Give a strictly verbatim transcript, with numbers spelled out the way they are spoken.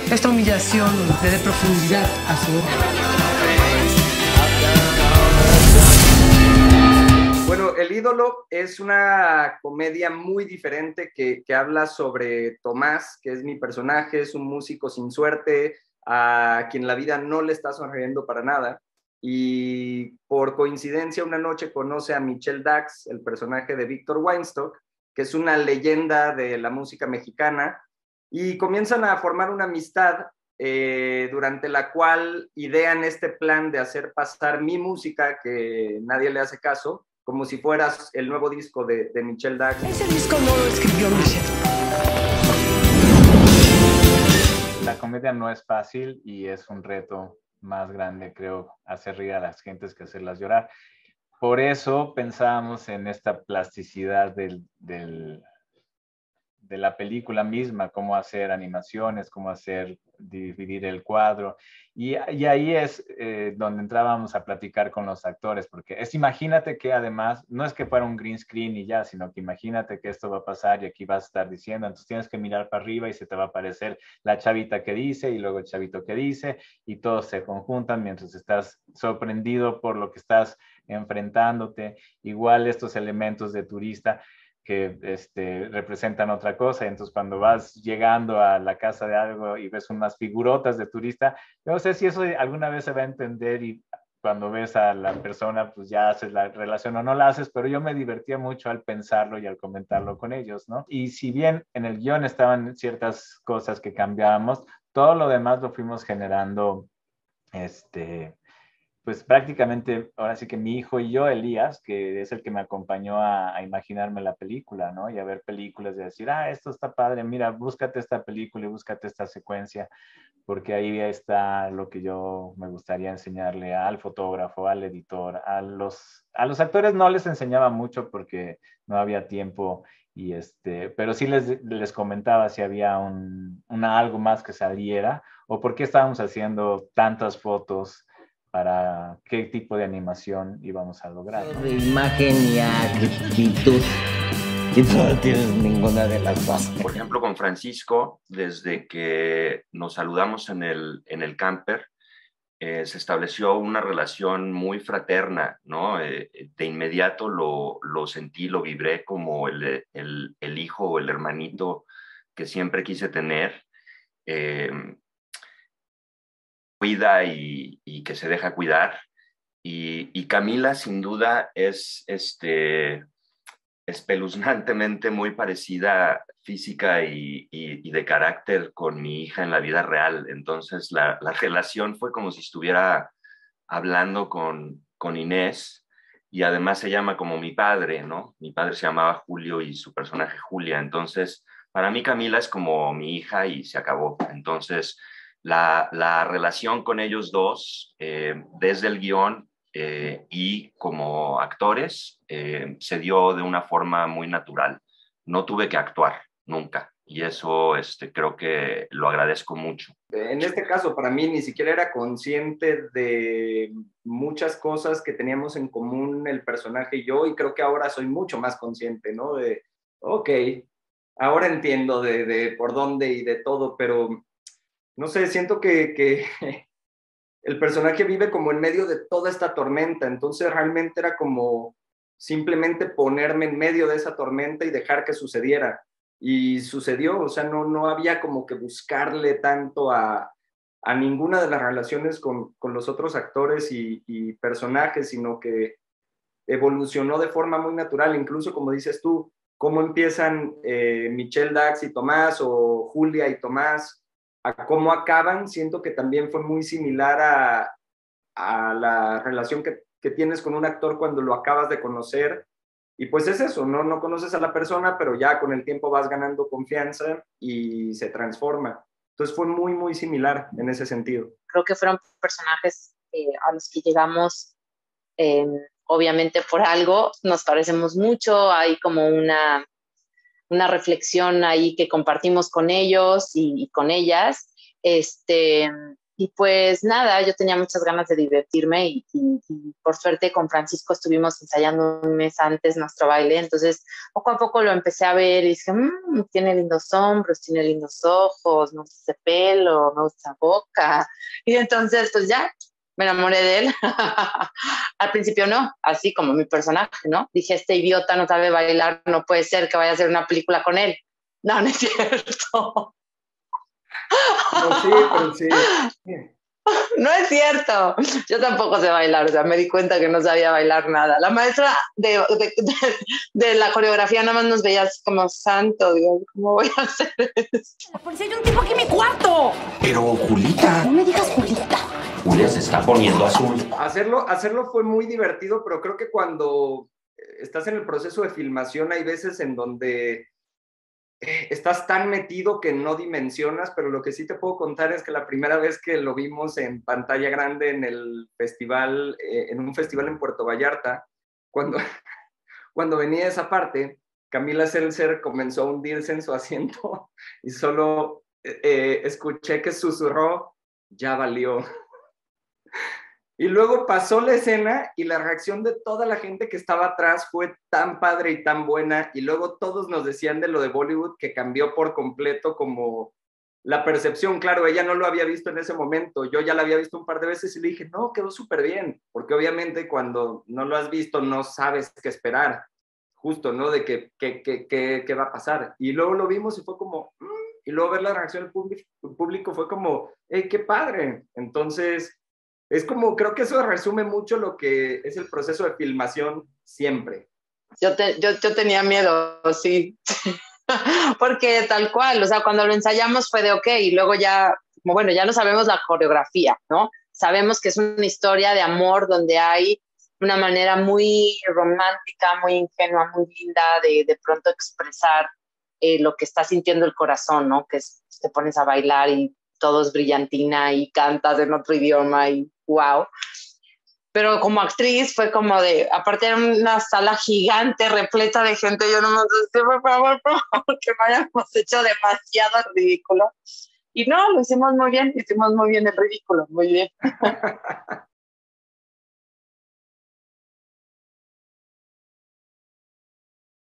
Esta humillación le dé profundidad a su obra. Bueno, El ídolo es una comedia muy diferente que, que habla sobre Tomás, que es mi personaje, es un músico sin suerte, a quien la vida no le está sonriendo para nada. Y por coincidencia una noche conoce a Michelle Dax, el personaje de Víctor Weinstock, que es una leyenda de la música mexicana, y comienzan a formar una amistad eh, durante la cual idean este plan de hacer pasar mi música, que nadie le hace caso, como si fueras el nuevo disco de, de Michelle Dax. Ese disco no lo escribió Michelle. La comedia no es fácil y es un reto más grande, creo, hacer reír a las gentes que hacerlas llorar. Por eso pensábamos en esta plasticidad del, del, de la película misma, cómo hacer animaciones, cómo hacer dividir el cuadro. Y, y ahí es eh, donde entrábamos a platicar con los actores, porque es, imagínate que además, no es que fuera un green screen y ya, sino que imagínate que esto va a pasar y aquí vas a estar diciendo, entonces tienes que mirar para arriba y se te va a aparecer la chavita que dice y luego el chavito que dice y todos se conjuntan mientras estás sorprendido por lo que estás enfrentándote. Igual estos elementos de turista que este, representan otra cosa. Entonces, cuando vas llegando a la casa de algo y ves unas figurotas de turista, yo no sé si eso alguna vez se va a entender y cuando ves a la persona, pues ya haces la relación o no la haces, pero yo me divertía mucho al pensarlo y al comentarlo con ellos, ¿no? Y si bien en el guión estaban ciertas cosas que cambiábamos, todo lo demás lo fuimos generando, este... pues prácticamente, ahora sí que mi hijo y yo, Elías, que es el que me acompañó a, a imaginarme la película, ¿no? Y a ver películas y a decir, ah, esto está padre, mira, búscate esta película y búscate esta secuencia, porque ahí está lo que yo me gustaría enseñarle al fotógrafo, al editor, a los, a los actores no les enseñaba mucho porque no había tiempo, y este, pero sí les, les comentaba si había un, una, algo más que saliera o por qué estábamos haciendo tantas fotos, para qué tipo de animación íbamos a lograr, ¿no? De imagen y actitud, y no tienes ninguna de las dos. Por ejemplo, con Francisco, desde que nos saludamos en el, en el camper, eh, se estableció una relación muy fraterna, ¿no? Eh, de inmediato lo, lo sentí, lo vibré como el, el, el hijo o el hermanito que siempre quise tener. Eh, cuida y, y que se deja cuidar. Y, y Camila, sin duda, es este, espeluznantemente muy parecida física y, y, y de carácter con mi hija en la vida real. Entonces, la, la relación fue como si estuviera hablando con, con Inés, y además se llama como mi padre, ¿no? Mi padre se llamaba Julio y su personaje Julia. Entonces, para mí Camila es como mi hija y se acabó. Entonces, La, la relación con ellos dos, eh, desde el guión eh, y como actores, eh, se dio de una forma muy natural. No tuve que actuar nunca y eso este, creo que lo agradezco mucho. En este caso, para mí, ni siquiera era consciente de muchas cosas que teníamos en común el personaje y yo, y creo que ahora soy mucho más consciente, ¿no? De, ok, ahora entiendo de, de por dónde y de todo, pero... no sé, siento que, que el personaje vive como en medio de toda esta tormenta, entonces realmente era como simplemente ponerme en medio de esa tormenta y dejar que sucediera. Y sucedió, o sea, no, no había como que buscarle tanto a, a ninguna de las relaciones con, con los otros actores y, y personajes, sino que evolucionó de forma muy natural, incluso como dices tú, cómo empiezan eh, Michelle Dax y Tomás o Julia y Tomás, a cómo acaban, siento que también fue muy similar a, a la relación que, que tienes con un actor cuando lo acabas de conocer. Y pues es eso, ¿no? No conoces a la persona, pero ya con el tiempo vas ganando confianza y se transforma. Entonces fue muy, muy similar en ese sentido. Creo que fueron personajes eh, a los que llegamos, eh, obviamente por algo, nos parecemos mucho, hay como una... una reflexión ahí que compartimos con ellos y, y con ellas, este, y pues nada, yo tenía muchas ganas de divertirme y, y, y por suerte con Francisco estuvimos ensayando un mes antes nuestro baile, entonces poco a poco lo empecé a ver y dije, mmm, tiene lindos hombros, tiene lindos ojos, me gusta ese pelo, me gusta la boca, y entonces pues ya, me enamoré de él. Al principio no, así como mi personaje, ¿no? Dije, este idiota no sabe bailar, no puede ser que vaya a hacer una película con él. No, no es cierto. No, sí, pero sí. No es cierto. Yo tampoco sé bailar, o sea, me di cuenta que no sabía bailar nada. La maestra de, de, de, de la coreografía nada más nos veía así como, santo Dios, ¿cómo voy a hacer esto? La policía, hay un tipo aquí en mi cuarto. Pero, Julita. No me digas Julita. Julia se está poniendo azul. Hacerlo, hacerlo fue muy divertido, pero creo que cuando estás en el proceso de filmación hay veces en donde estás tan metido que no dimensionas, pero lo que sí te puedo contar es que la primera vez que lo vimos en pantalla grande en el festival, eh, en un festival en Puerto Vallarta, cuando, cuando venía esa parte, Camila Seltzer comenzó a hundirse en su asiento y solo eh, escuché que susurró, ya valió. Y luego pasó la escena y la reacción de toda la gente que estaba atrás fue tan padre y tan buena, y luego todos nos decían de lo de Bollywood que cambió por completo como la percepción. Claro, ella no lo había visto en ese momento, yo ya la había visto un par de veces y le dije, no, quedó súper bien, porque obviamente cuando no lo has visto no sabes qué esperar, justo, ¿no? De qué que, que, que, que va a pasar. Y luego lo vimos y fue como, mmm, y luego ver la reacción del público, público fue como, hey, qué padre. Entonces... es como, creo que eso resume mucho lo que es el proceso de filmación siempre. Yo, te, yo, yo tenía miedo, sí. Porque tal cual, o sea, cuando lo ensayamos fue de ok, y luego ya, como bueno, ya no sabemos la coreografía, ¿no? Sabemos que es una historia de amor donde hay una manera muy romántica, muy ingenua, muy linda de de pronto expresar eh, lo que está sintiendo el corazón, ¿no? Que es, te pones a bailar y todo es brillantina y cantas en otro idioma y wow. Pero como actriz fue como de, aparte era una sala gigante repleta de gente, yo no me decía, por favor, por favor, que no hayamos hecho demasiado ridículo. Y no, lo hicimos muy bien, hicimos muy bien el ridículo, muy bien.